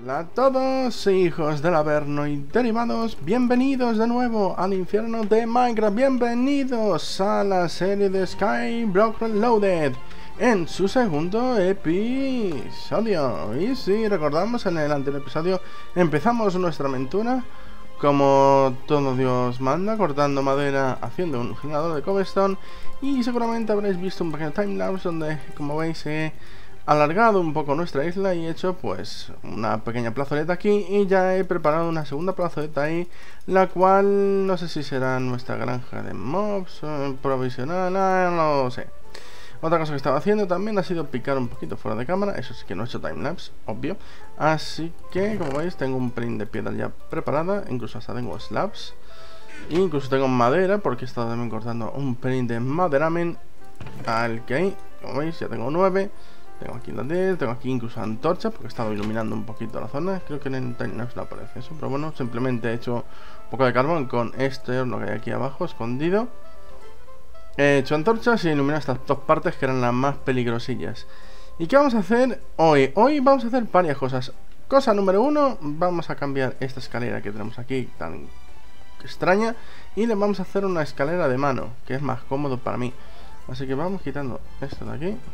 Hola a todos, hijos del Averno y derivados, bienvenidos de nuevo al infierno de Minecraft, bienvenidos a la serie de Skyblock Reloaded en su segundo episodio. Y si recordamos, en el anterior episodio empezamos nuestra aventura como todo Dios manda, cortando madera, haciendo un generador de cobblestone, y seguramente habréis visto un pequeño timelapse donde, como veis, he alargado un poco nuestra isla y he hecho pues una pequeña plazoleta aquí, y ya he preparado una segunda plazoleta ahí, la cual no sé si será nuestra granja de mobs provisional, no lo sé. Otra cosa que estaba haciendo también ha sido picar un poquito fuera de cámara, eso sí que no he hecho timelapse, obvio. Así que, como veis, tengo un print de piedra ya preparada, incluso hasta tengo slabs, e incluso tengo madera, porque he estado también cortando un print de maderamen al que hay, como veis, ya tengo 9. Tengo aquí la 10, tengo aquí incluso antorcha, porque he estado iluminando un poquito la zona. Creo que en el timelapse no aparece eso, pero bueno, simplemente he hecho un poco de carbón con este horno que hay aquí abajo, escondido. He hecho antorchas y iluminado estas dos partes que eran las más peligrosillas. ¿Y qué vamos a hacer hoy? Hoy vamos a hacer varias cosas. Cosa número 1, vamos a cambiar esta escalera que tenemos aquí tan extraña, y le vamos a hacer una escalera de mano, que es más cómodo para mí. Así que vamos quitando esto de aquí.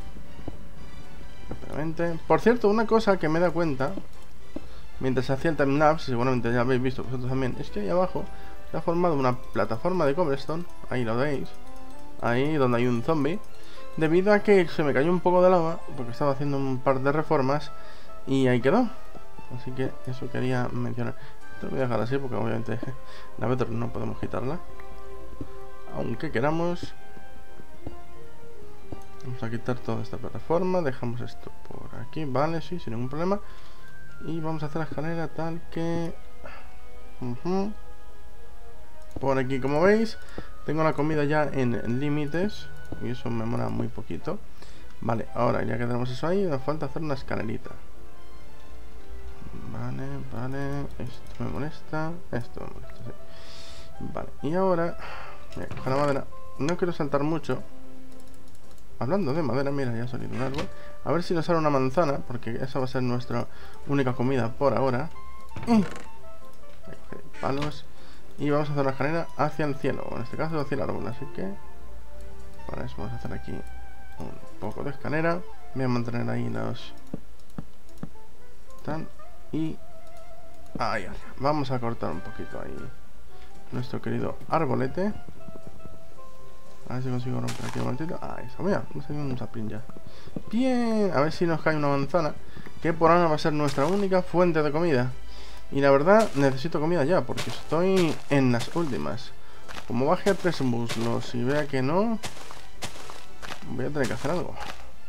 Por cierto, una cosa que me he dado cuenta mientras hacía el timelapse, seguramente ya habéis visto vosotros también, es que ahí abajo se ha formado una plataforma de cobblestone, ahí lo veis, ahí donde hay un zombie, debido a que se me cayó un poco de lava, porque estaba haciendo un par de reformas, y ahí quedó. Así que eso quería mencionar. Esto lo voy a dejar así porque obviamente la Bedrock no podemos quitarla, aunque queramos. Vamos a quitar toda esta plataforma, dejamos esto por aquí, vale, sí, sin ningún problema. Y vamos a hacer la escalera tal que... Por aquí, como veis, tengo la comida ya en límites, y eso me mola muy poquito. Vale, ahora ya que tenemos eso ahí, nos falta hacer una escalerita. Vale, esto me molesta, esto me molesta, sí. Vale, y ahora, mira, con la madera, no quiero saltar mucho. Hablando de madera, mira, ya ha salido un árbol. A ver si nos sale una manzana, porque esa va a ser nuestra única comida por ahora. Ahí, palos. Y vamos a hacer la escalera hacia el cielo, en este caso hacia el árbol. Así que para eso vamos a hacer aquí un poco de escalera. Voy a mantener ahí los... Y... ahí, vamos a cortar un poquito ahí nuestro querido arbolete. A ver si consigo romper aquí un momentito. Ah, eso, mira, hemos tenido un sapling ya. Bien, a ver si nos cae una manzana, que por ahora va a ser nuestra única fuente de comida. Y la verdad, necesito comida ya, porque estoy en las últimas. Como baje a 3 muslos y vea que no, voy a tener que hacer algo.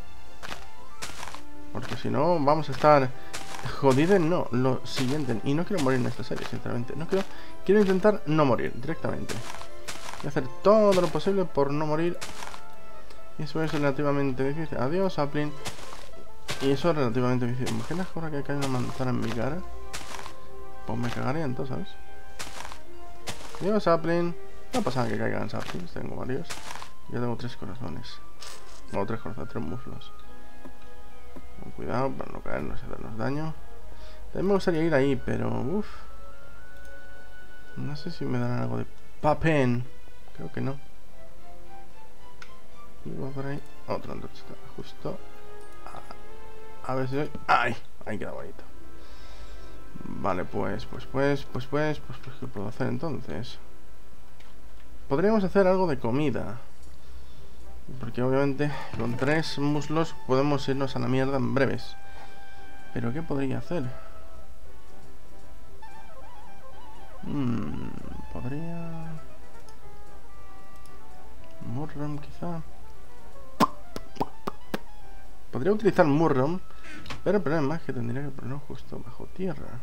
Porque si no, vamos a estar jodidos. No, lo siguiente. Y no quiero morir en esta serie, sinceramente. No quiero intentar no morir directamente. Voy a hacer todo lo posible por no morir. Y eso es relativamente difícil. Adiós, sapling. Y eso es relativamente difícil. ¿Imaginas ahora que cae una manzana en mi cara? Pues me cagaría entonces, ¿sabes? Adiós, sapling. No pasa nada que caigan saplings. Tengo varios. Yo tengo 3 corazones. O 3 corazones, 3 muslos. Con cuidado para no caernos y hacernos daño. También me gustaría ir ahí, pero... uff. No sé si me darán algo de papel. Creo que no. Y va por ahí. Otro antorcha. Justo. A ver si soy. ¡Ay! Ahí queda bonito. Vale, pues. ¿Qué puedo hacer entonces? Podríamos hacer algo de comida. Porque obviamente con 3 muslos podemos irnos a la mierda en breves. Pero ¿qué podría hacer? Podría... Murrom quizá. Podría utilizar Murrom, pero el problema es que tendría que ponerlo justo bajo tierra.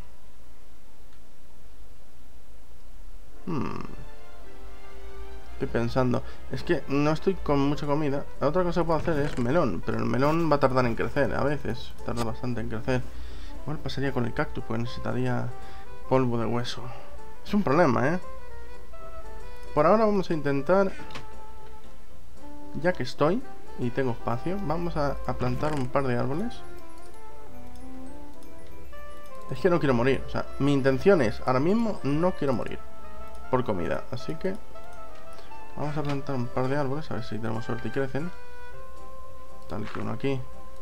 Estoy pensando. Es que no estoy con mucha comida. La otra cosa que puedo hacer es melón, pero el melón va a tardar en crecer. A veces tarda bastante en crecer. Igual pasaría con el cactus, porque necesitaría polvo de hueso. Es un problema, ¿eh? Por ahora vamos a intentar... Ya que estoy y tengo espacio, vamos a plantar un par de árboles. Es que no quiero morir. O sea, mi intención es, ahora mismo, no quiero morir por comida. Así que vamos a plantar un par de árboles, a ver si tenemos suerte y crecen. Tal que uno aquí.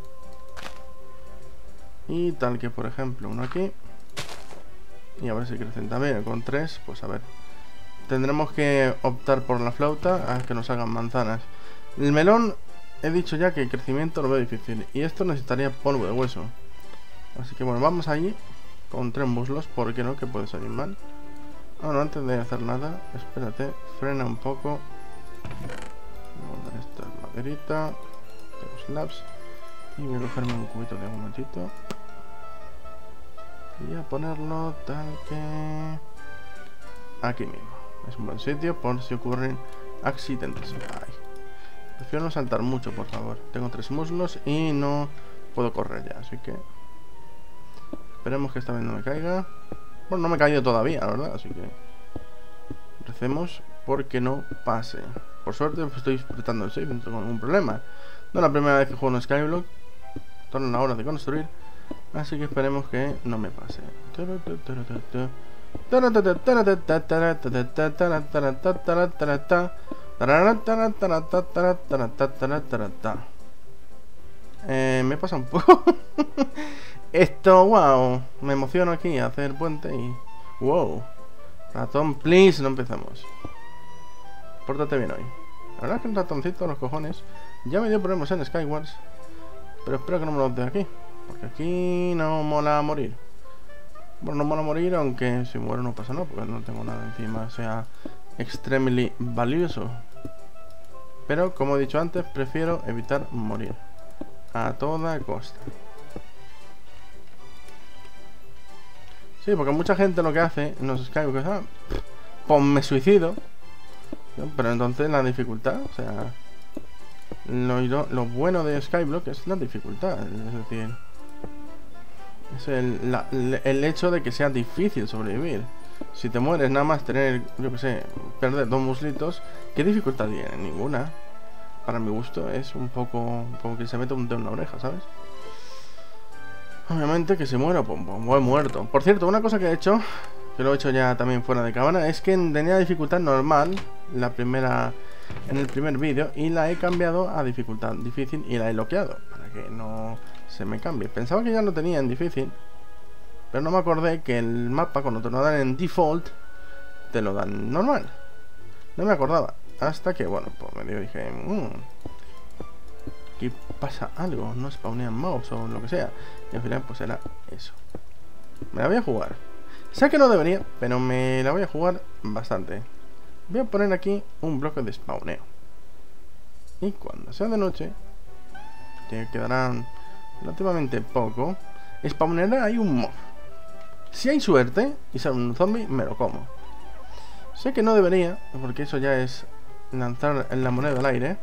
Y tal que, por ejemplo, uno aquí. Y a ver si crecen también. Con 3, pues a ver. Tendremos que optar por la flauta a que nos hagan manzanas. El melón, he dicho ya que el crecimiento lo veo difícil. Y esto necesitaría polvo de hueso. Así que bueno, vamos allí con 3 muslos, porque no, que puede salir mal. Bueno, antes de hacer nada, espérate, frena un poco. Voy a esta maderita, tengo slabs. Y voy a cogerme un cubito de un momentito. Y a ponerlo tal que... aquí mismo. Es un buen sitio por si ocurren accidentes. Ay. Prefiero no saltar mucho, por favor. Tengo 3 muslos y no puedo correr ya, así que... esperemos que esta vez no me caiga. Bueno, no me he caído todavía, la verdad, así que... recemos porque no pase. Por suerte pues, estoy disfrutando el save, no tengo ningún problema. No es la primera vez que juego en Skyblock. Torna la hora de construir. Así que esperemos que no me pase. Me pasa un poco. Esto, wow. Me emociono aquí a hacer puente y... wow. Ratón, please, no empezamos. Pórtate bien hoy. La verdad es que el ratoncito, los cojones, ya me dio problemas en Skywars. Pero espero que no me los dé aquí. Porque aquí no mola morir. Bueno, no mola morir, aunque si muero no pasa nada, porque no tengo nada encima, sea extremely valioso. Pero, como he dicho antes, prefiero evitar morir. A toda costa. Sí, porque mucha gente lo que hace en los Skywars es, pues me suicido. Pero entonces la dificultad, o sea, lo bueno de Skyblock es la dificultad, es decir, es el hecho de que sea difícil sobrevivir. Si te mueres nada más tener, yo que sé, perder 2 muslitos, ¿qué dificultad tiene? Ninguna. Para mi gusto es un poco como que se mete un dedo en la oreja, ¿sabes? Obviamente que se muera, pues he muerto. Por cierto, una cosa que he hecho, que lo he hecho ya también fuera de cámara, es que tenía dificultad normal en el primer vídeo y la he cambiado a dificultad difícil y la he bloqueado para que no se me cambie. Pensaba que ya lo tenía en difícil, pero no me acordé que el mapa cuando te lo dan en default te lo dan normal. No me acordaba hasta que, bueno, pues medio dije, aquí pasa algo, no spawnean mouse o lo que sea. Y al final pues era eso. Me la voy a jugar. Sé que no debería, pero me la voy a jugar bastante. Voy a poner aquí un bloque de spawneo. Y cuando sea de noche, que quedarán relativamente poco, spawneará ahí un mob. Si hay suerte y sale un zombie, me lo como. Sé que no debería, porque eso ya es lanzar la moneda al aire.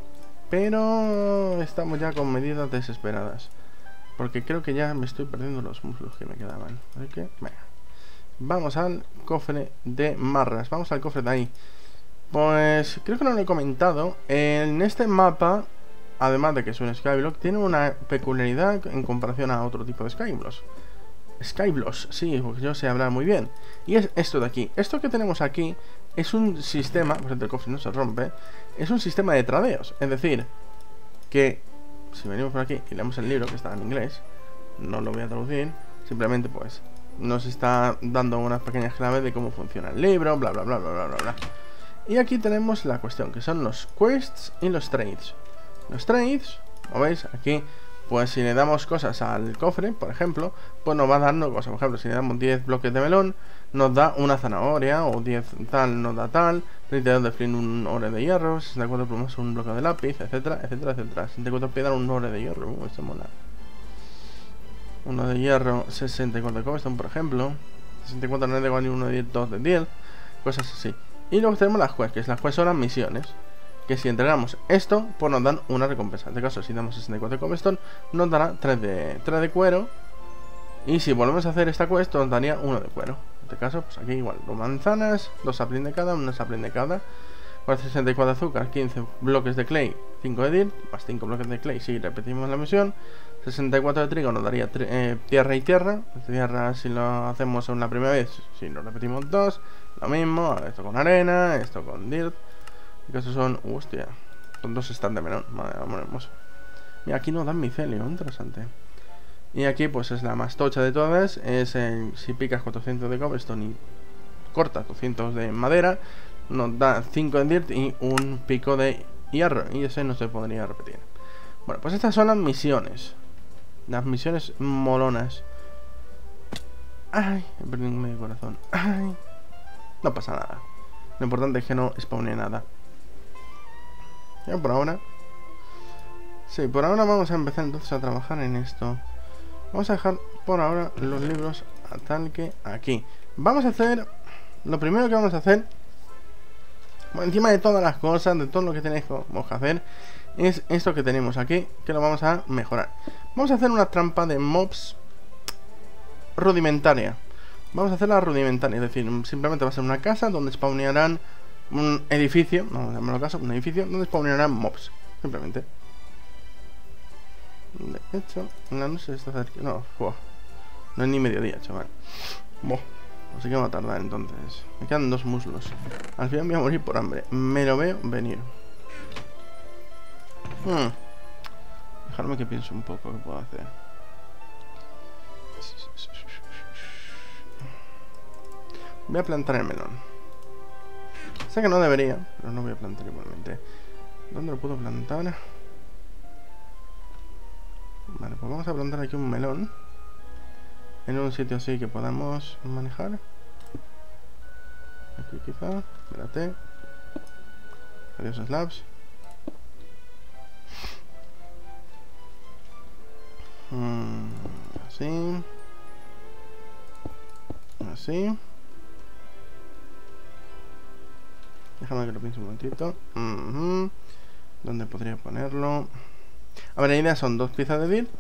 Pero estamos ya con medidas desesperadas. Porque creo que ya me estoy perdiendo los muslos que me quedaban. Así que, venga. Vamos al cofre de marras. Vamos al cofre de ahí. Pues creo que no lo he comentado. En este mapa, además de que es un Skyblock, tiene una peculiaridad en comparación a otro tipo de Skyblocks. Skyblocks, sí, porque yo sé hablar muy bien. Y es esto de aquí. Esto que tenemos aquí es un sistema, por ejemplo el cofre no se rompe, es un sistema de tradeos. Es decir, que si venimos por aquí y leemos el libro, que está en inglés, no lo voy a traducir, simplemente pues nos está dando unas pequeñas claves de cómo funciona el libro, bla bla bla bla bla bla. Y aquí tenemos la cuestión, que son los quests y los trades. Los trades, ¿lo veis? Aquí, pues si le damos cosas al cofre, por ejemplo, pues nos va dando cosas. Por ejemplo, si le damos 10 bloques de melón, nos da una zanahoria, o 10 tal, nos da tal, 32 de flint, un ore de hierro, 64 plumas, un bloque de lápiz, etcétera, etcétera, etcétera. 64 piedras, un ore de hierro, esto mola. Uno de hierro, 64 cobblestone, por ejemplo. 64 no es de igual, 1 de 10, 2 de 10, cosas así. Y luego tenemos las quests, que las quests son las misiones. Que si entregamos esto, pues nos dan una recompensa. En este caso, si damos 64 cobblestone, nos dará 3 de cuero. Y si volvemos a hacer esta quest, nos daría 1 de cuero. En este caso, pues aquí igual, 2 manzanas, 2 saplings de cada, 1 sapling de cada. 464 de azúcar, 15 bloques de clay, 5 de dirt, más 5 bloques de clay, si repetimos la misión. 64 de trigo nos daría tierra y tierra. Tierra si lo hacemos una primera vez, si lo repetimos 2, lo mismo. Esto con arena, esto con dirt. Y que estos son, hostia, son 2 stands de melón, madre, amor hermoso. Mira, aquí nos dan micelio, interesante. Y aquí pues es la más tocha de todas. Es si picas 400 de cobblestone y cortas 200 de madera, nos da 5 de dirt y un pico de hierro. Y ese no se podría repetir. Bueno, pues estas son las misiones. Las misiones molonas. Ay, he perdido un medio corazón. Ay, no pasa nada. Lo importante es que no spawne nada. Ya por ahora. Sí, por ahora vamos a empezar entonces a trabajar en esto. Vamos a dejar por ahora los libros a tal que aquí. Vamos a hacer... Lo primero que vamos a hacer, bueno, encima de todas las cosas, de todo lo que tenemos que hacer, es esto que tenemos aquí, que lo vamos a mejorar. Vamos a hacer una trampa de mobs rudimentaria. Vamos a hacerla rudimentaria, es decir, simplemente va a ser una casa donde spawnearán un edificio, vamos a llamarlo caso, un edificio donde spawnearán mobs, simplemente. De hecho, la noche se está cerca. No, no es ni mediodía, chaval. Así que va a tardar entonces. Me quedan 2 muslos. Al final voy a morir por hambre. Me lo veo venir. Dejarme que piense un poco qué puedo hacer. Voy a plantar el melón. Sé que no debería, pero no voy a plantar igualmente. ¿Dónde lo puedo plantar? Vale, pues vamos a plantar aquí un melón. En un sitio así que podamos manejar. Aquí quizá. Espérate. Adiós slabs. Así. Así. Déjame que lo piense un momentito. ¿Dónde podría ponerlo? A ver, la idea son 2 piezas de dirt.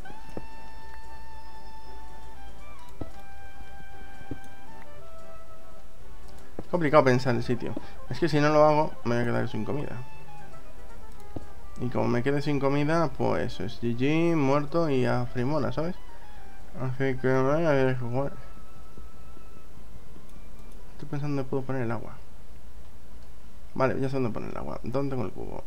Complicado pensar el sitio. Es que si no lo hago, me voy a quedar sin comida. Y como me quede sin comida, pues es GG, muerto y a frimona, ¿sabes? Así que voy a ver jugar. Estoy pensando dónde puedo poner el agua. Vale, ya sé dónde poner el agua. ¿Dónde tengo el cubo?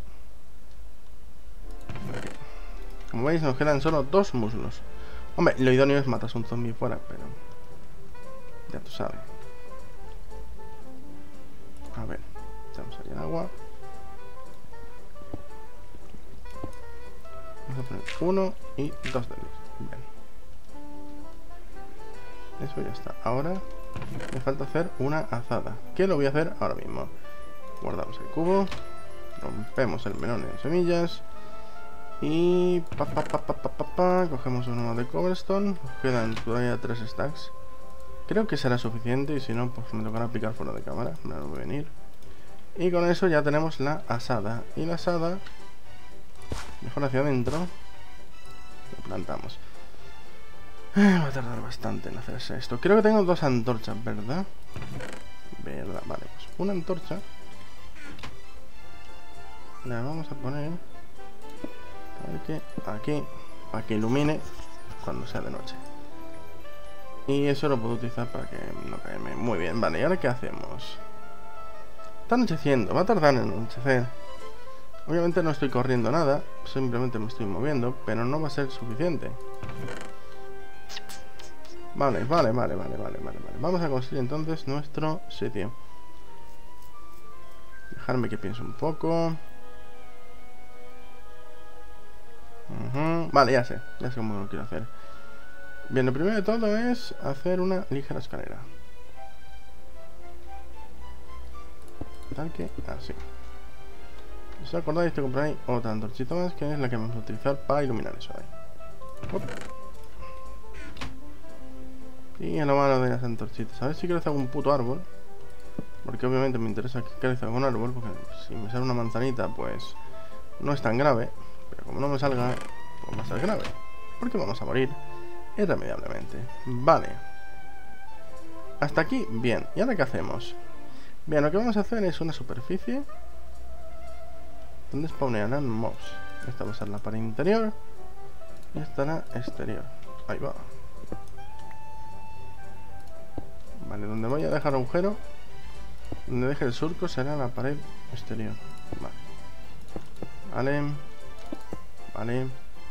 Aquí. Como veis, nos quedan solo 2 muslos. Hombre, lo idóneo es matar a un zombie fuera, pero... ya tú sabes. A ver, echamos ahí el agua. Vamos a poner 1 y 2 de luz. Bien. Eso ya está. Ahora me falta hacer una azada, que lo voy a hacer ahora mismo. Guardamos el cubo. Rompemos el melón en semillas. Y... cogemos uno de cobblestone. Nos quedan todavía 3 stacks. Creo que será suficiente y si no, pues me tocará picar fuera de cámara. Me lo voy a venir. Y con eso ya tenemos la asada. Y la asada, mejor hacia adentro, lo plantamos. Va a tardar bastante en hacerse esto. Creo que tengo 2 antorchas, ¿verdad? Vale, pues una antorcha la vamos a poner aquí, para que ilumine cuando sea de noche. Y eso lo puedo utilizar para que no caerme. Muy bien, vale, ¿y ahora qué hacemos? Está anocheciendo, va a tardar en anochecer. Obviamente no estoy corriendo nada, simplemente me estoy moviendo, pero no va a ser suficiente. Vale. Vamos a construir entonces nuestro sitio. Dejarme que piense un poco. Vale, ya sé cómo lo quiero hacer. Bien, lo primero de todo es hacer una ligera escalera. Tal que así. Si os acordáis, te compráis otra antorchita más, que es la que vamos a utilizar para iluminar eso ahí. Y a lo malo de las antorchitas, a ver si crece algún puto árbol. Porque obviamente me interesa que crezca algún árbol, porque si me sale una manzanita, pues no es tan grave. Pero como no me salga, pues va a ser grave, porque vamos a morir irremediablemente. Vale. Hasta aquí, bien. ¿Y ahora qué hacemos? Bien, lo que vamos a hacer es una superficie ¿Dónde spawnearán mobs? Esta va a ser la pared interior. Y esta la exterior. Ahí va. Vale, donde voy a dejar agujero, donde deje el surco será la pared exterior. Vale. Vale. Vale.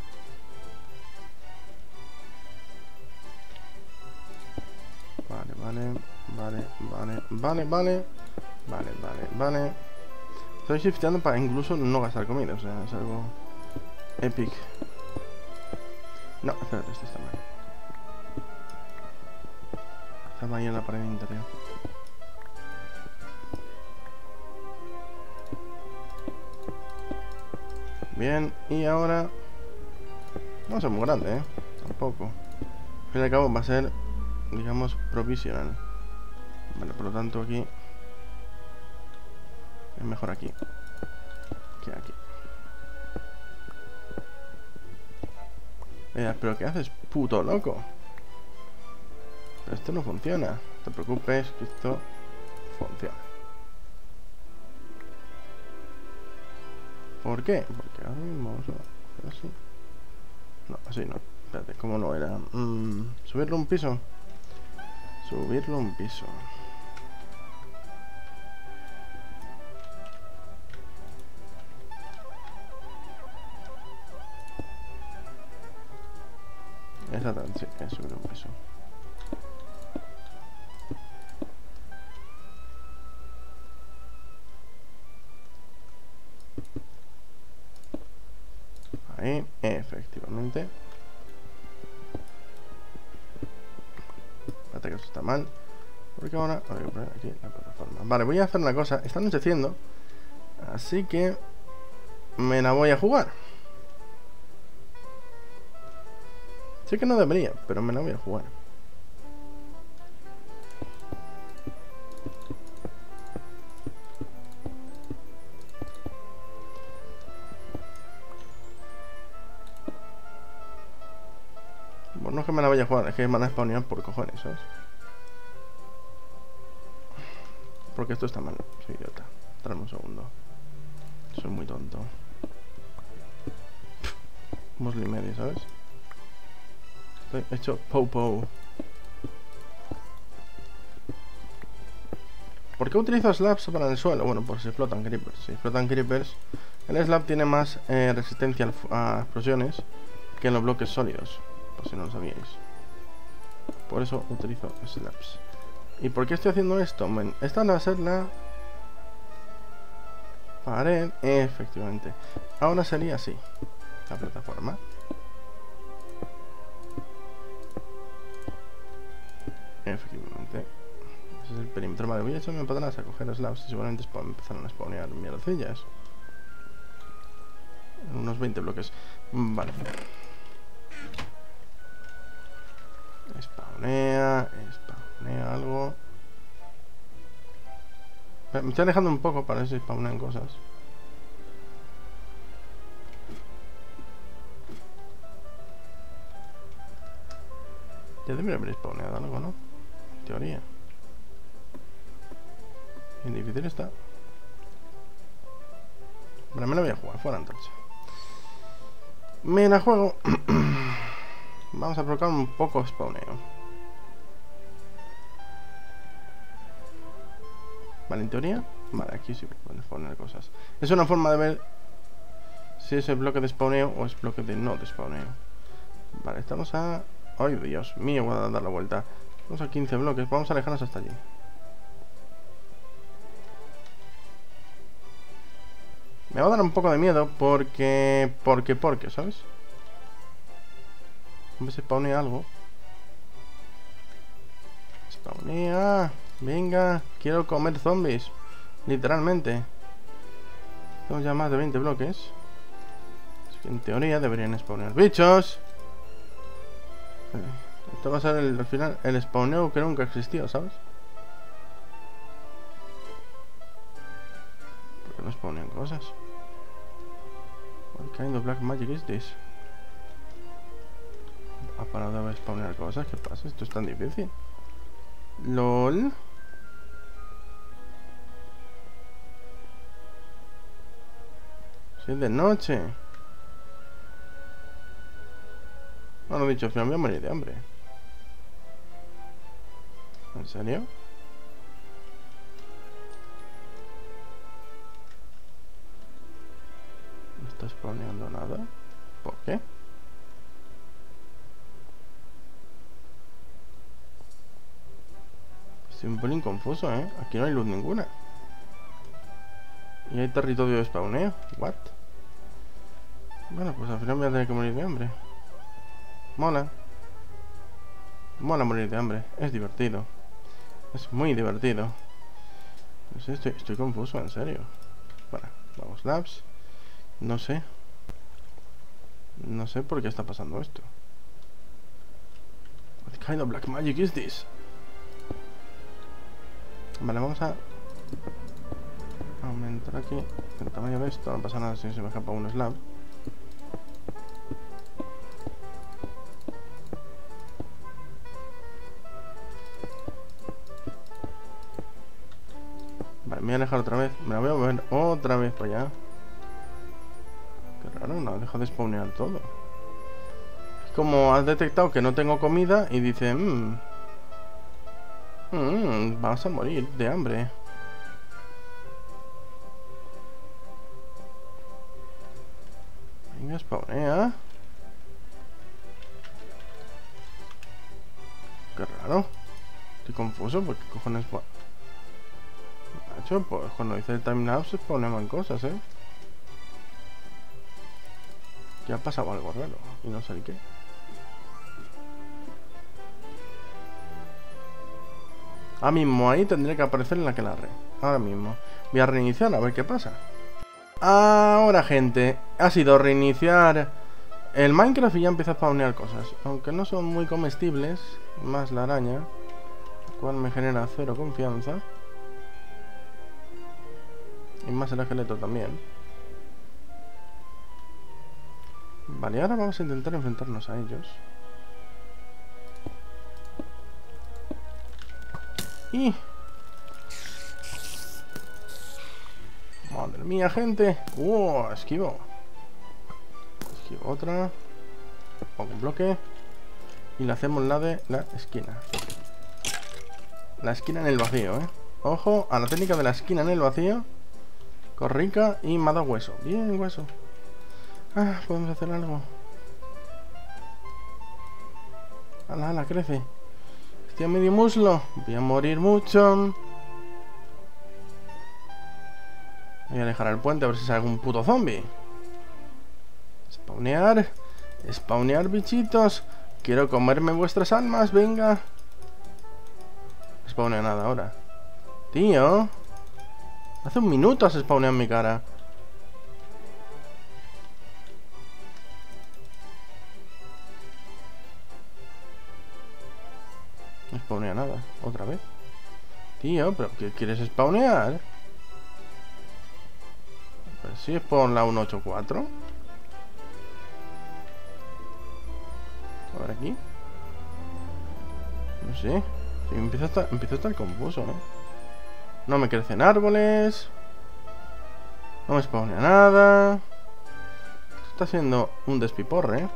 Vale, vale. Vale, vale, vale, vale. Vale, vale, vale. Estoy shifteando para incluso no gastar comida, o sea, es algo epic. No, espérate, este está mal. Estaba ahí en la pared interior. Bien, y ahora... No va a ser muy grande, tampoco. Al fin y al cabo va a ser, digamos, provisional. Vale, por lo tanto aquí... Es mejor aquí que aquí. ¿Pero qué haces, puto loco? Pero esto no funciona. No te preocupes, que esto funciona. ¿Por qué? Porque ahora mismo vamos a hacer así. No, así no. Espérate, ¿cómo no era? ¿Subirlo un piso? Subirlo un piso. Exactamente, sí, es subir un piso. Ahí, efectivamente. Espérate que esto está mal. Porque ahora voy a poner aquí la plataforma. Vale, voy a hacer una cosa. Está anocheciendo. Así que me la voy a jugar. Sé que no debería, pero me la voy a jugar. Bueno, no es que me la vaya a jugar, es que me van a spawnear por cojones, ¿sabes? Porque esto está mal, soy idiota. Dame un segundo. Soy muy tonto. Musli medio, ¿sabes? Estoy hecho pou. ¿Por qué utilizo slabs para el suelo? Bueno, pues si explotan creepers. Si explotan creepers, el slab tiene más resistencia a explosiones que en los bloques sólidos. Por si no lo sabíais. Por eso utilizo slabs. ¿Y por qué estoy haciendo esto? Bueno, esta va a ser la pared. Efectivamente. Ahora sería así. La plataforma. Efectivamente. Ese es el perímetro. Vale, voy a echarme para atrás a coger slabs y seguramente empezarán a spawnear mierdecillas. En unos 20 bloques. Vale. Spawnea algo. Me estoy alejando un poco para ver si spawnean cosas. Ya debería haber spawneado algo, ¿no? En teoría. Bien difícil está. Bueno, me la voy a jugar, fuera antorcha. Me la juego. Vamos a provocar un poco spawneo. Vale, en teoría. Vale, aquí sí pueden spawnear cosas. Es una forma de ver si es el bloque de spawneo o es bloque de no de spawneo. Vale, estamos a... ¡Ay, Dios mío! Voy a dar la vuelta. Estamos a 15 bloques. Vamos a alejarnos hasta allí. Me va a dar un poco de miedo porque, ¿sabes? A ver si spawnea algo. Spawnea. Venga, quiero comer zombies. Literalmente. Tenemos ya más de 20 bloques. Así que en teoría deberían spawnear bichos. Esto va a ser al final el spawneo que nunca existió, ¿sabes? ¿Por qué no spawnean cosas? What kind of black magic is this? ¿Ha parado de spawnear cosas? ¿Qué pasa? Esto es tan difícil. LOL. Si es de noche. Bueno, dicho, al final voy a morir de hambre. ¿En serio? No estás planeando nada. ¿Por qué? Estoy un pelín confuso, ¿eh? Aquí no hay luz ninguna. Y hay territorio de spawneo. ¿What? Bueno, pues al final voy a tener que morir de hambre. Mola. Mola morir de hambre. Es divertido. Es muy divertido. No sé, estoy confuso, en serio. Bueno, vamos, labs. No sé. No sé por qué está pasando esto. What kind of black magic is this? Vale, vamos a aumentar aquí el tamaño de esto. No pasa nada si se me escapa un slab. Vale, me voy a alejar otra vez. Me la voy a mover otra vez para allá. Qué raro, no deja de spawnear todo. Es como has detectado que no tengo comida y dice... vas a morir de hambre. Venga, spawnea. Qué raro. Estoy confuso porque cojones... Macho, pues cuando hice el timelapse spawneaban cosas, ¿eh? Que ha pasado algo raro y no sé el qué. Ahora mismo ahí tendría que aparecer en la aquelarre. Ahora mismo. Voy a reiniciar a ver qué pasa. Ahora, gente, ha sido reiniciar el Minecraft y ya empieza a spawnear cosas. Aunque no son muy comestibles, más la araña, lo cual me genera cero confianza. Y más el esqueleto también. Vale, ahora vamos a intentar enfrentarnos a ellos. Y... madre mía, gente. Esquivo. Esquivo otra. Pongo un bloque. Y le hacemos la de la esquina. La esquina en el vacío, ¿eh? Ojo a la técnica de la esquina en el vacío. Corrica y me ha dado hueso. Bien, hueso. Ah, podemos hacer algo. Ala, ala, crece. Estoy a medio muslo. Voy a morir mucho. Voy a alejar el puente a ver si sale algún puto zombie. Spawnear. Spawnear, bichitos. Quiero comerme vuestras almas, venga. No spawnea nada ahora. Tío. Hace un minuto has spawneado en mi cara. No spawnea nada. Otra vez. Tío, ¿pero qué quieres spawnear? Pues si es por la 184. A ver aquí. No sé. Sí, empiezo a estar confuso, ¿eh? No me crecen árboles. No me spawnea nada. Esto está siendo un despiporre, ¿eh?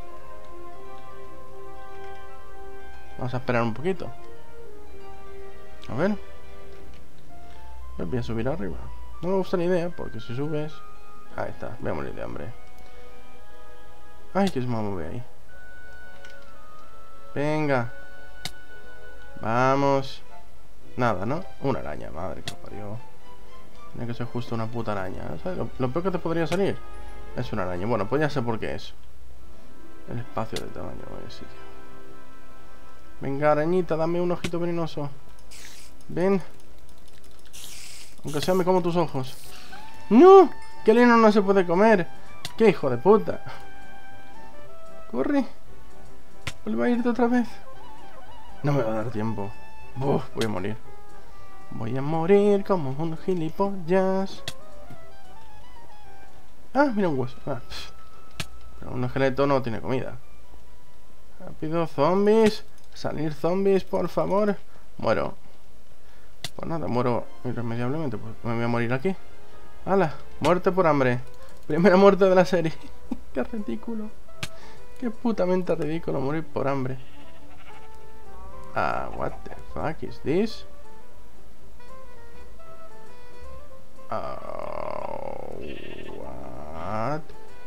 Vamos a esperar un poquito. A ver. Voy a subir arriba. No me gusta la idea, porque si subes... ahí está, voy a morir de hambre. Ay, que se me mueve ahí. Venga. Vamos. Nada, ¿no? Una araña, madre que parió. Tiene que ser justo una puta araña. ¿Sabes? Lo peor que te podría salir es una araña. Bueno, pues ya sé por qué es. El espacio de tamaño de sitio. Venga, arañita, dame un ojito venenoso. Ven. Aunque sea me como tus ojos. ¡No! ¡Que el heno no se puede comer! ¡Qué hijo de puta! ¡Corre! Vuelve a irte otra vez. No me va a dar tiempo. Uf, voy a morir. Voy a morir como un gilipollas. Ah, mira un hueso. Ah, pero un esqueleto no tiene comida. Rápido, zombies. Salir zombies, por favor. Muero. Pues nada, muero irremediablemente. Pues me voy a morir aquí. ¡Hala! Muerte por hambre. Primera muerte de la serie. Qué ridículo. Qué putamente ridículo morir por hambre. What the fuck is this? What?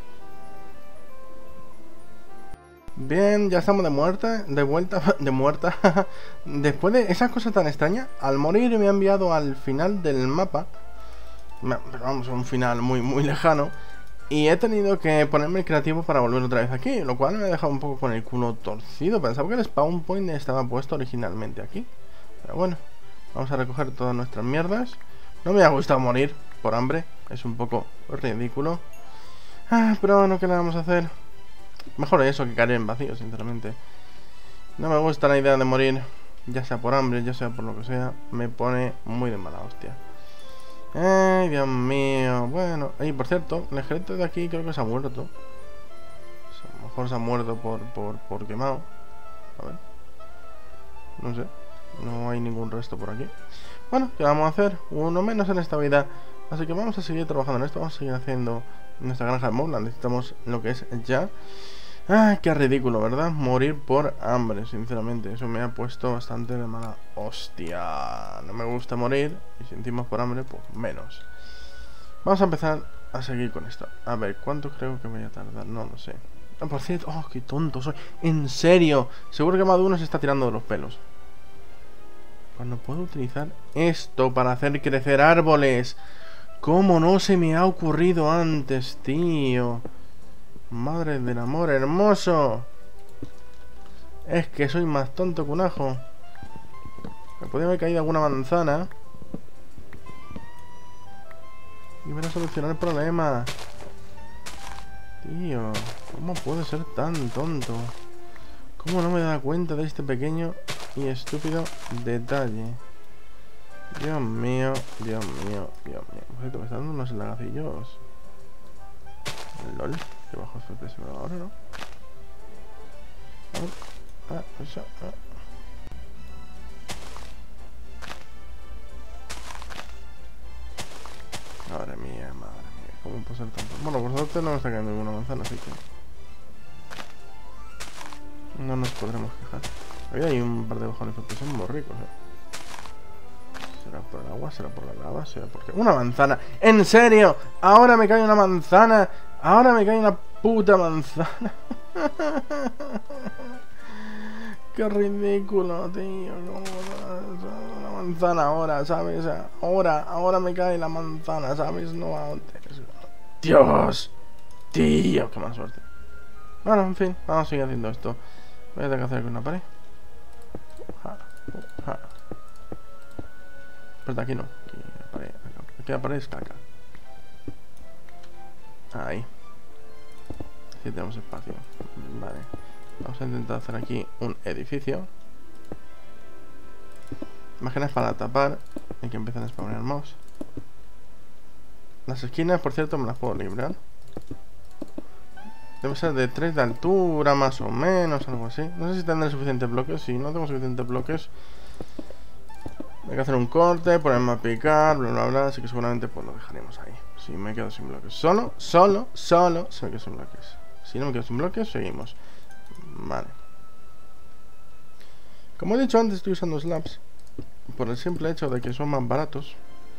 Bien, ya estamos de muerte, de vuelta, de muerta. Después de esa cosa tan extraña, al morir me ha enviado al final del mapa. Pero vamos, a un final muy lejano. Y he tenido que ponerme el creativo para volver otra vez aquí, lo cual me ha dejado un poco con el culo torcido. Pensaba que el spawn point estaba puesto originalmente aquí. Pero bueno, vamos a recoger todas nuestras mierdas. No me ha gustado morir por hambre, es un poco ridículo. Pero bueno, ¿qué le vamos a hacer? Mejor eso que caer en vacío, sinceramente. No me gusta la idea de morir, ya sea por hambre, ya sea por lo que sea. Me pone muy de mala hostia. Ay, Dios mío. Bueno, y por cierto, el ejército de aquí creo que se ha muerto. A lo mejor se ha muerto por quemado. A ver. No sé. No hay ningún resto por aquí. Bueno, ¿qué vamos a hacer? Uno menos en esta vida. Así que vamos a seguir trabajando en esto. Vamos a seguir haciendo nuestra granja de Mobland. Necesitamos lo que es ya. Qué ridículo, ¿verdad? Morir por hambre, sinceramente. Eso me ha puesto bastante de mala hostia. No me gusta morir. Y si encima por hambre, pues menos. Vamos a empezar a seguir con esto. A ver, ¿cuánto creo que voy a tardar? No lo sé. Por cierto, qué tonto soy. En serio. Seguro que Madu se está tirando de los pelos. Cuando puedo utilizar esto para hacer crecer árboles. ¿Cómo no se me ha ocurrido antes, tío? Madre del amor hermoso. Es que soy más tonto que un ajo. Me podría haber caído alguna manzana y hubiera solucionado el problema. Tío, ¿cómo puede ser tan tonto? ¿Cómo no me da cuenta de este pequeño y estúpido detalle? Dios mío, Dios mío, Dios mío. Me está dando unos lagacillos. LOL, que bajo FPS me da ahora, ¿no? Eso. Madre mía, ¿cómo puede ser tanto? Bueno, por suerte no me está cayendo ninguna manzana, así que no nos podremos quejar. Hoy hay un par de bajones porque son muy ricos, ¿Será por el agua? ¿Será por la lava? ¿Será porque...? ¡Una manzana! ¿En serio? ¿Ahora me cae una manzana? ¡Ahora me cae una puta manzana! ¡Qué ridículo, tío! Una manzana ahora, ¿sabes? Ahora me cae la manzana, ¿sabes? No antes. ¡Dios! ¡Tío! ¡Qué mala suerte! Bueno, en fin, vamos a seguir haciendo esto. Voy a tener que hacer aquí una pared. Pero aquí no. Aquí la pared está acá. Ahí. Aquí tenemos espacio. Vale. Vamos a intentar hacer aquí un edificio. Imágenes para tapar. Hay que empezar a spawnear mouse. Las esquinas, por cierto, me las puedo librar. Debe ser de 3 de altura, más o menos, algo así. No sé si tendré suficientes bloques. Si no tengo suficientes bloques, hay que hacer un corte, ponerme a picar, bla bla bla. Así que seguramente pues lo dejaremos ahí. Si me quedo sin bloques. Solo se me quedo sin bloques. Si no me quedo sin bloques, seguimos. Vale. Como he dicho antes, estoy usando slabs por el simple hecho de que son más baratos.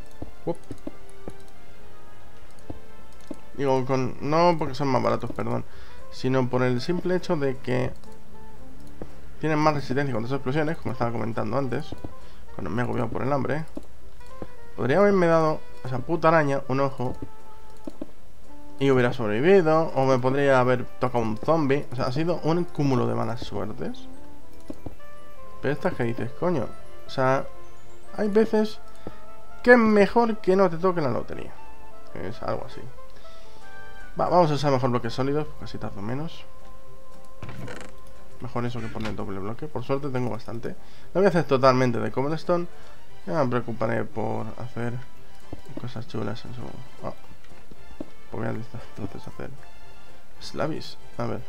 Digo, no porque son más baratos, perdón, sino por el simple hecho de que tienen más resistencia contra esas explosiones, como estaba comentando antes, cuando me he agobiado por el hambre. Podría haberme dado a esa puta araña un ojo y hubiera sobrevivido, o me podría haber tocado un zombie. O sea, ha sido un cúmulo de malas suertes. Pero estas que dices, coño, o sea, hay veces que es mejor que no te toque la lotería. Es algo así. Vamos a usar mejor bloques sólidos, porque así tardo menos. Mejor eso que poner doble bloque. Por suerte tengo bastante. Lo voy a hacer totalmente de cobblestone. Ya me preocuparé por hacer cosas chulas en su... voy a entonces hacer slabs. A ver.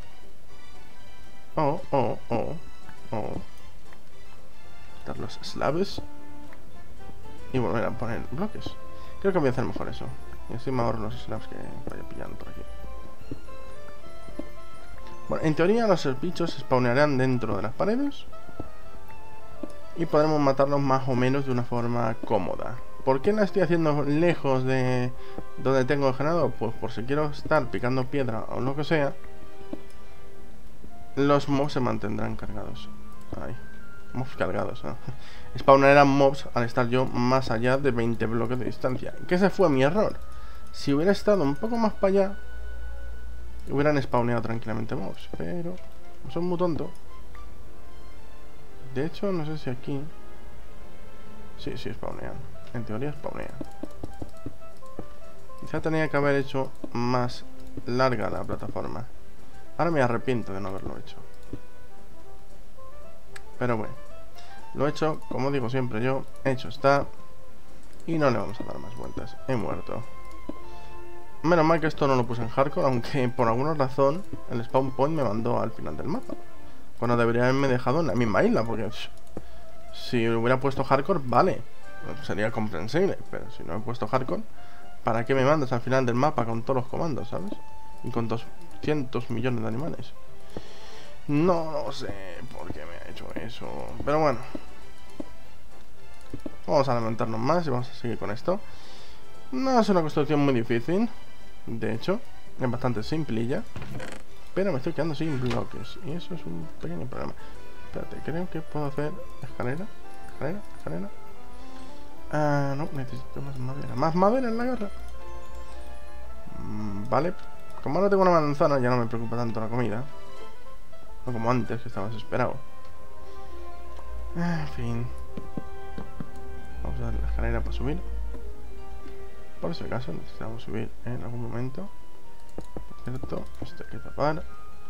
Quitar los slabs y volver a poner bloques. Creo que voy a hacer mejor eso. Y así me ahorro los slabs que vaya pillando por aquí. Bueno, en teoría los bichos spawnearán dentro de las paredes y podremos matarlos más o menos de una forma cómoda. ¿Por qué la estoy haciendo lejos de donde tengo el generador? Pues por si quiero estar picando piedra o lo que sea, los mobs se mantendrán cargados. Ahí, mobs cargados, ¿no? Spawnarán mobs al estar yo más allá de 20 bloques de distancia. Que ese fue mi error. Si hubiera estado un poco más para allá, hubieran spawneado tranquilamente mobs, pero son muy tontos. De hecho, no sé si aquí... Sí, spawnean. En teoría spawnean. Quizá tenía que haber hecho más larga la plataforma. Ahora me arrepiento de no haberlo hecho. Pero bueno, lo he hecho, como digo siempre yo, hecho está. Y no le vamos a dar más vueltas. He muerto. Menos mal que esto no lo puse en hardcore, aunque por alguna razón el spawn point me mandó al final del mapa, cuando debería haberme dejado en la misma isla, porque si hubiera puesto hardcore, vale, sería comprensible, pero si no he puesto hardcore, ¿para qué me mandas al final del mapa con todos los comandos, sabes? Y con 200 millones de animales. No sé por qué me ha hecho eso, pero bueno. Vamos a lamentarnos más y vamos a seguir con esto. No es una construcción muy difícil. De hecho, es bastante simplilla. Pero me estoy quedando sin bloques. Y eso es un pequeño problema. Espérate, creo que puedo hacer escalera. Escalera. No, necesito más madera. ¿Más madera en la guerra? Vale. Como ahora tengo una manzana, ya no me preocupa tanto la comida. No como antes, que estaba desesperado. En fin. Vamos a dar la escalera para subir. Por si acaso necesitamos subir en algún momento. Por cierto, esto hay que tapar.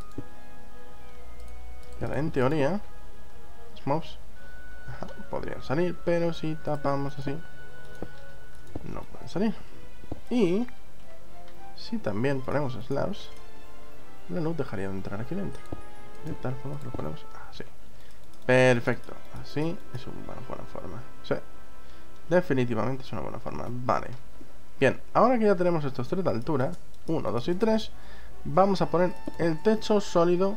Y ahora, en teoría, los mobs podrían salir, pero si tapamos así, no pueden salir. Y si también ponemos slabs, la luz dejaría de entrar aquí dentro. De tal forma que lo ponemos así. Perfecto. Así es una buena forma. Sí, definitivamente es una buena forma. Vale. Bien, ahora que ya tenemos estos tres de altura, 1, 2 y 3, vamos a poner el techo sólido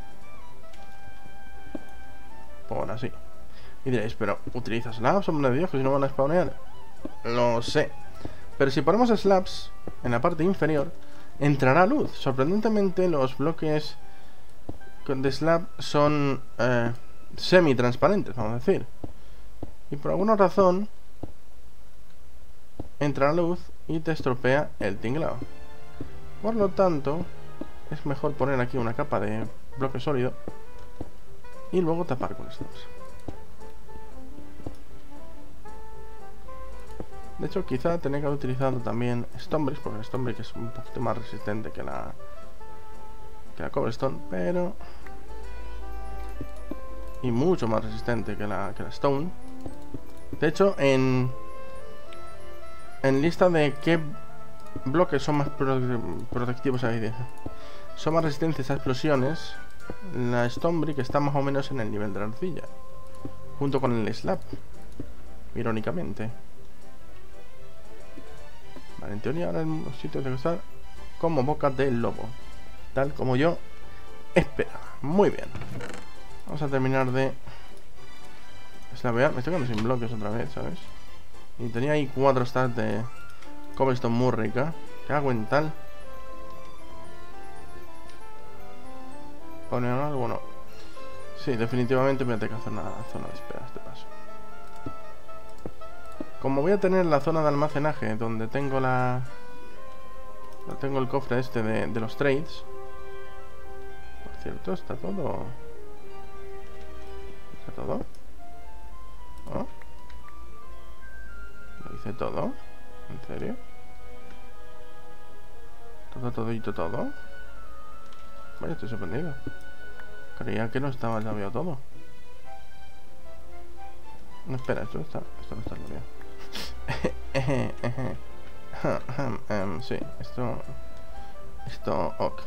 por así. Y diréis, pero ¿utilizas slabs, hombre de Dios, que si no van a spawnear? Lo sé. Pero si ponemos slabs en la parte inferior, entrará luz. Sorprendentemente, los bloques de slab son semi-transparentes, vamos a decir. Y por alguna razón entra la luz y te estropea el tinglado. Por lo tanto, es mejor poner aquí una capa de bloque sólido y luego tapar con slabs. De hecho, quizá tenía que haber utilizado también Stonebrick, porque el Stonebrick es un poquito más resistente que la Cobblestone, pero... y mucho más resistente que la Stone. De hecho, en lista de qué bloques son más protectivos, son más resistentes a explosiones, la Stonebrick está más o menos en el nivel de la arcilla, junto con el slab, irónicamente. Vale, en teoría ahora el sitio tiene que estar como boca del lobo, tal como yo esperaba. Muy bien. Vamos a terminar de slavear. Me estoy quedando sin bloques otra vez, ¿sabes? Y tenía ahí 4 stacks de cobblestone muy rica. ¿Qué hago en tal? ¿Poner algo? No. Sí, definitivamente voy a tener que hacer una zona de espera a este paso. Como voy a tener la zona de almacenaje donde tengo tengo el cofre este de los trades. Por cierto, está todo... ¿Está todo? ¿Oh? ¿Lo hice todo? ¿En serio? ¿Todo? Vaya, estoy sorprendido. Creía que no estaba ya veo todo. No, espera, esto no está labiado. Sí, esto, ok.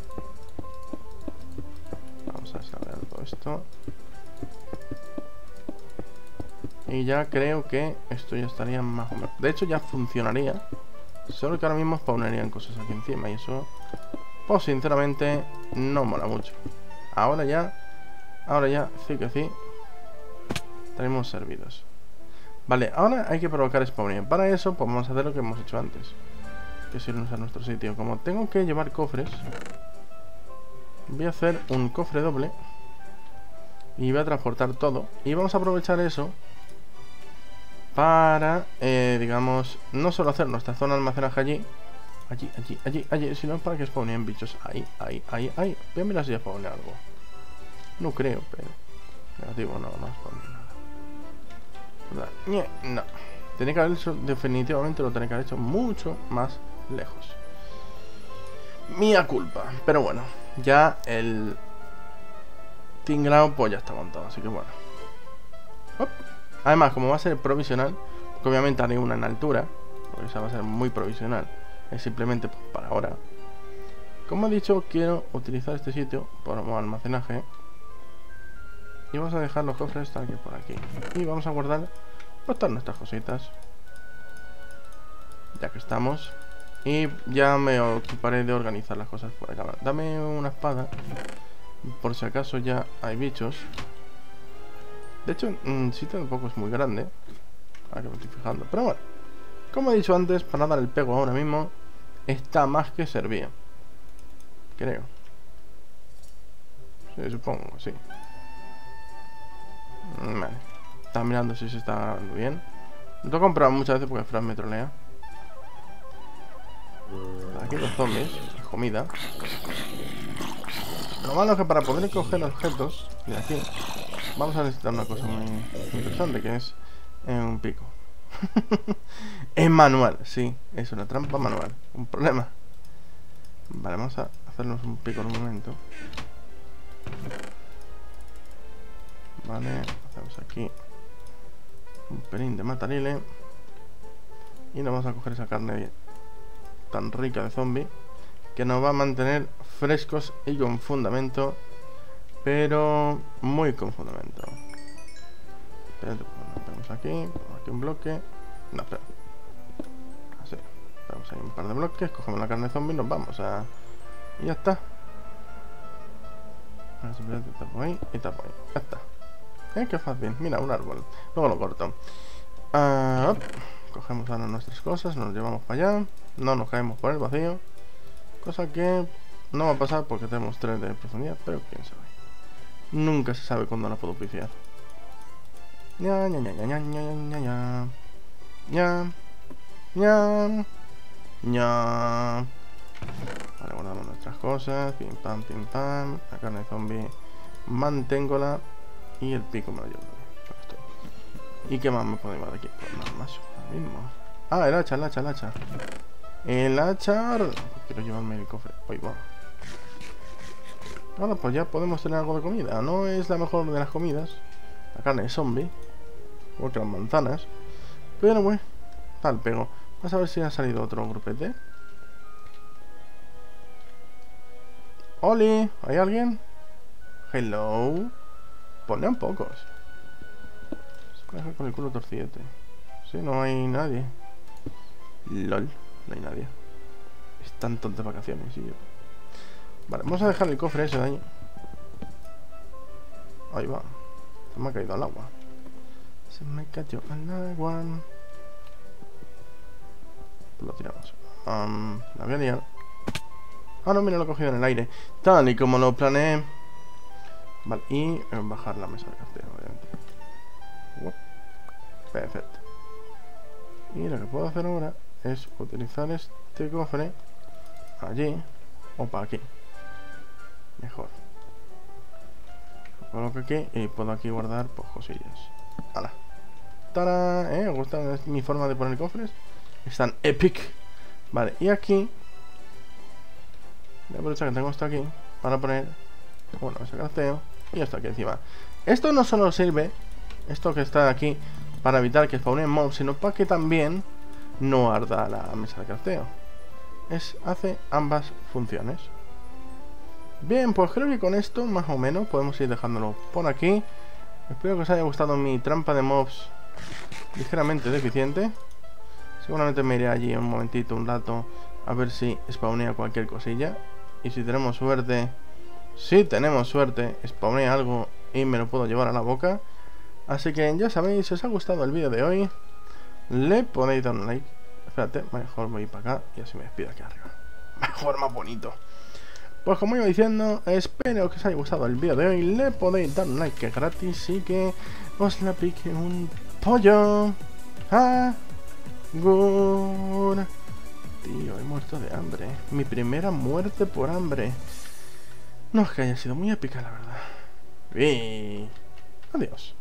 Vamos a saber todo esto. Y ya creo que esto ya estaría más o menos. De hecho, ya funcionaría Solo que ahora mismo spawnarían cosas aquí encima y eso, pues sinceramente, no mola mucho. Ahora ya, sí que sí, tenemos servidos. Vale, ahora hay que provocar spawning. Para eso, pues vamos a hacer lo que hemos hecho antes, que es irnos a nuestro sitio. Como tengo que llevar cofres, voy a hacer un cofre doble y voy a transportar todo. Y vamos a aprovechar eso para, digamos, no solo hacer nuestra zona de almacenaje allí, sino para que spawnen bichos ahí. Voy a mirar si ya spawné algo. No creo, pero negativo, no spawné nada. No. Tenía que haber hecho, definitivamente lo tenía que haber hecho mucho más lejos. Mía culpa. Pero bueno, ya el tinglao pues ya está montado, así que bueno. Además, como va a ser provisional, porque obviamente haré una en altura, porque esa va a ser muy provisional, es simplemente pues, para ahora. Como he dicho, quiero utilizar este sitio como almacenaje. Y vamos a dejar los cofres tal que por aquí. Y vamos a guardar pues, todas nuestras cositas, ya que estamos. Y ya me ocuparé de organizar las cosas por acá. Dame una espada, por si acaso ya hay bichos. De hecho, el sitio tampoco es muy grande, ahora que me estoy fijando. Pero bueno, como he dicho antes, para dar el pego ahora mismo, está más que servido. Creo. Sí, supongo, sí. Vale. Estaba mirando si se está grabando bien. Lo tengo comprado muchas veces porque Fran me trolea. Aquí los zombies, comida. Lo malo es que para poder coger objetos de aquí vamos a necesitar una cosa muy interesante, que es un pico. Es manual, sí, es una trampa manual. Un problema. Vale, vamos a hacernos un pico en un momento. Vale, hacemos aquí un pelín de matarile. Y nos vamos a coger esa carne tan rica de zombie, que nos va a mantener frescos y con fundamento. Pero muy con fundamento. Espérate, ponemos aquí un bloque. No, espera. Así. Ponemos ahí un par de bloques, cogemos la carne zombie y nos vamos a... Y ya está. Ahora simplemente tapo ahí y tapo ahí. Ya está. Qué fácil. Mira, un árbol. Luego lo corto. Cogemos ahora nuestras cosas, nos llevamos para allá. No nos caemos por el vacío. Cosa que no va a pasar porque tenemos 3 de profundidad, pero quién sabe. Nunca se sabe cuándo la puedo pifiar. Ya. Vale, guardamos nuestras cosas. Pim pam, pim pam. La carne de zombie manténgola. Y el pico me lo llevo también. ¿Y qué más me puedo llevar aquí? Pues nada más. Lo mismo. Ah, el hacha. El hacha. Quiero llevarme el cofre. Ahí va. Ahora pues ya podemos tener algo de comida. No es la mejor de las comidas, la carne de zombie, igual que las manzanas, pero bueno, tal pego. Vamos a ver si ha salido otro grupete. ¡Oli! ¿Hay alguien? Hello. Ponen pocos. Se deja con el culo torcidete. Sí, no hay nadie. LOL, no hay nadie. Están todos de vacaciones y yo. Vale, vamos a dejar el cofre ese de ahí. Ahí va. Se me ha caído al agua. Se me cayó al agua. Pues lo tiramos. La voy a liar. Ah, no, mira, lo he cogido en el aire. Tal y como lo planeé. Vale, y bajar la mesa de cartera, obviamente. Perfecto. Y lo que puedo hacer ahora es utilizar este cofre allí o para aquí. Mejor. Lo coloco aquí y puedo aquí guardar pues cosillas. ¡Hala! ¡Tara! ¿Os gusta mi forma de poner cofres? Están epic. Vale, y aquí voy a aprovechar que tengo esto aquí para poner, bueno, ese crafteo y esto aquí encima. Esto no solo sirve, esto que está aquí, para evitar que spawnen mobs, sino para que también no arda la mesa de crafteo. Hace ambas funciones. Bien, pues creo que con esto más o menos podemos ir dejándolo por aquí. Espero que os haya gustado mi trampa de mobs ligeramente deficiente. Seguramente me iré allí un momentito, un rato, a ver si spawnea cualquier cosilla. Y si tenemos suerte, spawnea algo y me lo puedo llevar a la boca. Así que ya sabéis, si os ha gustado el vídeo de hoy, le podéis dar un like. Espérate, mejor voy para acá y así me despido aquí arriba. Mejor, más bonito. Pues como iba diciendo, espero que os haya gustado el vídeo de hoy. Le podéis dar un like que es gratis y que os la pique un pollo. Tío, he muerto de hambre. Mi primera muerte por hambre. No es que haya sido muy épica, la verdad. Y adiós.